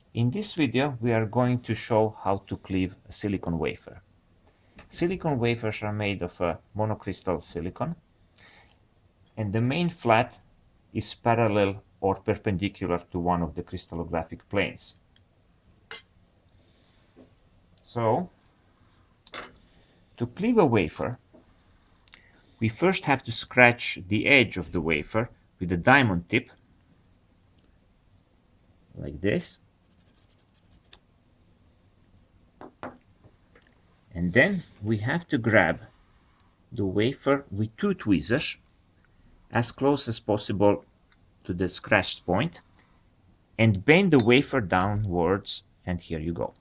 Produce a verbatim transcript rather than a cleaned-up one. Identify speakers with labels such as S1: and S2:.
S1: In this video, we are going to show how to cleave a silicon wafer. Silicon wafers are made of a monocrystal silicon, and the main flat is parallel or perpendicular to one of the crystallographic planes. So, to cleave a wafer, we first have to scratch the edge of the wafer with a diamond tip, like this. And then we have to grab the wafer with two tweezers as close as possible to the scratched point and bend the wafer downwards, and here you go.